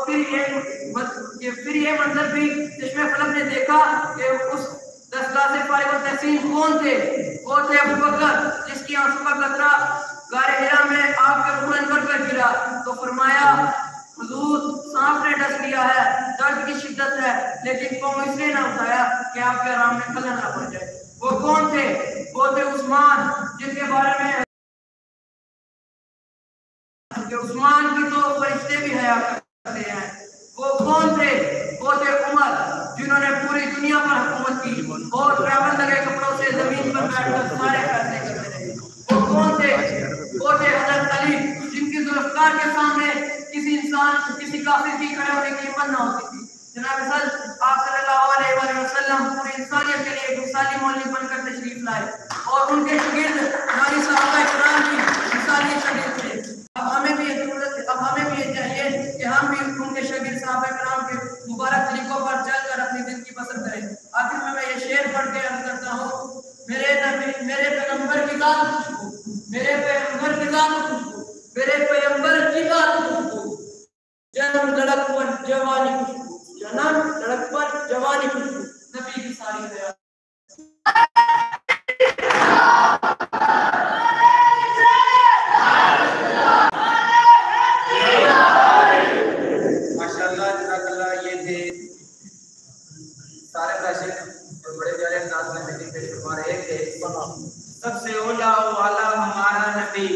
پھر یہ منظر بھی چشم فلک نے دیکھا کہ اس دستگاہ سے فارغ التحسین کون تھے؟ وہ تھے ابو بکر، جس کی آنسو کا قطرہ غار حرا میں آپ کے روح انور پر گرا تو فرمایا حضور سانپ نے ڈس لیا ہے، درد کی شدت ہے، لیکن قوم اس لیے نہ اٹھایا کہ آپ کے آرام میں خلل نہ پڑ جائے۔ وہ کون تھے؟ وہ تھے عثمان، جن کے بارے میں کہ عثمان کی تو فرشتے بھی حیا کرتے ہیں۔ وہ کون تھے؟ وہ تھے عمر، جنہوں نے پوری دنیا پر حکومت کی اور ٹریول لگے کپڑوں سے زمین پر بیٹھ کر سارے فیصلے کرتے رہے۔ وہ کون تھے؟ وہ تھے حضرت علی، جن کی ذوالفقار کے سامنے کسی کافر کی کھڑے ہونے کی ہمت نہ ہوتی تھی۔ جناب آپ صلی اللہ علیہ وآلہ وسلم پوری انسانیت کے لیے ایک مثالی مولوی بن کر تشریف لائے اور ان کے شاگرد ہماری صحابہ کرام کی مثالی شاگرد تھے۔ اب ہمیں بھی یہ چاہیے کہ ہم بھی ان کے شاگرد صحابہ کرام کے مبارک طریقوں پر چل کر اپنی زندگی بسر کریں۔ آخر میں یہ شعر پڑھ کے عرض کرتا ہوں، میرے پیغمبر کی ذات خوشبو، میرے پیغمبر کی ذات خوشبو، میرے پیغمبر کی ذات خوشبو، جنم لڑک پر جوانی خوشبو، جنم لڑک پر جوانی خوشبو، نبی کی ساری حیات۔ سب سے اولا و والا ہمارا نبی،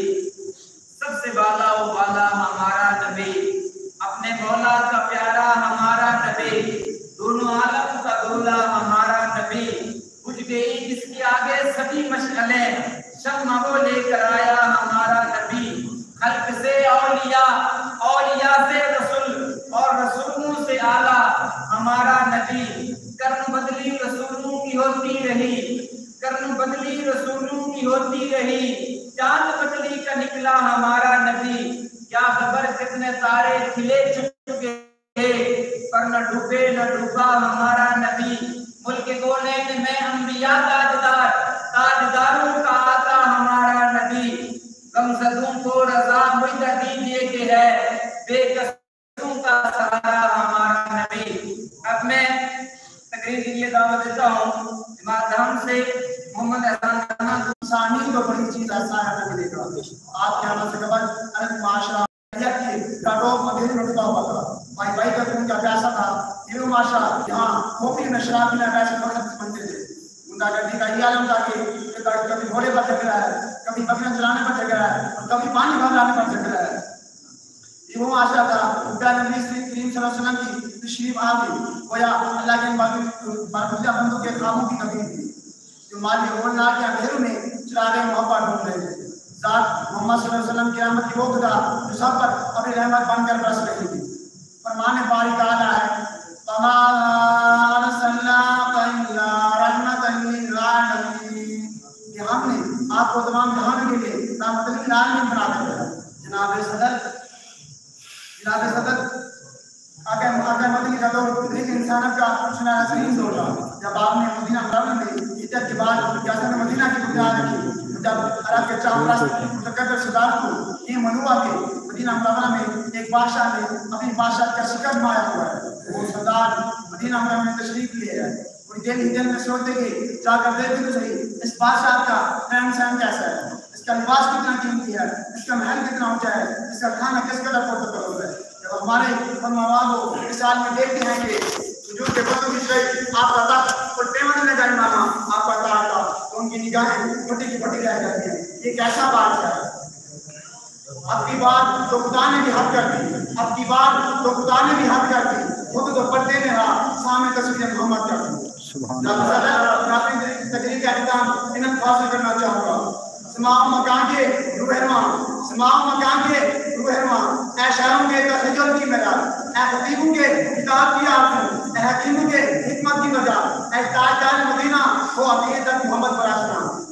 سب سے بالا و بالا ہمارا نبی، اپنے مولا کا پیارا ہمارا نبی، دونوں عالم کا دولا ہمارا نبی، بجھ گئی جس کے آگے سبھی مشعلیں، شمع وہ لے کر آیا ہمارا نبی، خلق سے اولیاء، اولیاء سے رسول اور رسولوں سے اعلیٰ ہمارا نبی، کرن بدلی رسولوں کی ہوتی رہی، کرن بدلی رسولوں کی ہوتی رہی، چاند بدلی کا نکلا ہمارا نبی، کیا خبر کتنے تارے کھلے چکے پر نہ ڈوبے نہ ڈوبا ہمارا نبی، ملک کونین میں انبیاء تاجدار، تاجداروں کا آقا ہمارا نبی، غمزدوں کو رضا مجدہ دیجئے کہ ہے بے کسوں کا سہارا ہمارا نبی۔ اب میں تقریر کے لیے دعوت دیتا ہوں جماعت ہم سے محمد احسان انسانی تو بڑی چیز ایسا ہے نہ ملے گا۔ آپ کے آنے سے قبل ارد معاشرہ کی ڈاٹوک مدیر نٹتا ہوا تھا، بھائی بھائی کا خون کا پیاسا تھا، یہ معاشرہ جہاں کھوپڑی میں شراب پینا پیسے فقط بنتے تھے، گنڈا گردی کا یہ عالم تھا کہ کبھی گھوڑے پر جھگ رہا ہے، کبھی بکریاں چلانے پر جھگ رہا ہے اور کبھی پانی بھرانے پر جھگ رہا ہے۔ یہ وہ معاشرہ تھا پیارے نبی کریم صلی اللہ علیہ وسلم کی تشریف آ گئی، گویا اللہ کے باقیہ بندوں کے خوابوں کی کبھی تھی جو مالی ہولنا کے اندھیروں میں چراغ محبت ڈھونڈ رہے تھے۔ ذات محمد صلی اللہ علیہ وسلم کی رحمت کی وہ خدا جو سب پر اپنی رحمت بن کر برس رہی تھی۔ فرمان باری تعالیٰ ہے وَمَا أَرْسَلْنَاكَ إِلَّا رَحْمَةً لِّلْعَالَمِينَ کہ ہم نے آپ کو تمام جہانوں کے لیے رحمت للعالمین بنا دیا۔ جناب صدر آگے مدنی کا دور ایک انسانت کا پوچھنا صحیح دور تھا جب آپ نے مدینہ منورہ میں ہجرت کے بعد ریاست مدینہ کی بنیاد رکھی، جب عرب کے چاپلوس متکبر سردار کو یہ منوا کہ مدینہ منورہ میں ایک بادشاہ نے اپنی بادشاہت کا شکر مایا ہوا ہے، وہ سردار مدینہ منورہ میں تشریف لیے ہے، کوئی دل ہی دل میں سوچتے کہ جا کر دیکھتے تو صحیح اس بادشاہ کا رہن سہن کیسا ہے، اس کا لباس کتنا قیمتی ہے، اس کا محل کتنا اونچا ہے، اس کا کھانا کس قدر پرتکلف ہے۔ جب ہمارے فرمانوں اس حال میں دیکھتے ہیں کہ سجود کے وقت بھی آپ کا تخت اور پیمن میں جائے مانا آپ کا تخت تھا تو ان کی نگاہیں پھٹی کی پھٹی رہ جاتی ہیں، یہ کیسا بات ہے۔ اب کی بات تو خدا نے بھی حد کر دی، اب کی بات تو خدا نے بھی حد کر دی، خود تو پردے میں رہا سامنے تصویر محمد کر دی۔ میں اپنی تقریر کا اختتام ان الفاظ سے کرنا چاہوں گا۔ سماؤ مکان کے روحرواں، سماؤ مکان کے روحرواں، اے شاعروں کے تخیل کی مدار، اے خطیبوں کے کتاب کی آنکھوں، اے حکیموں کے حکمت کی وجہ، اے تاجدار مدینہ ہو عقیدت محمد پر آشنا۔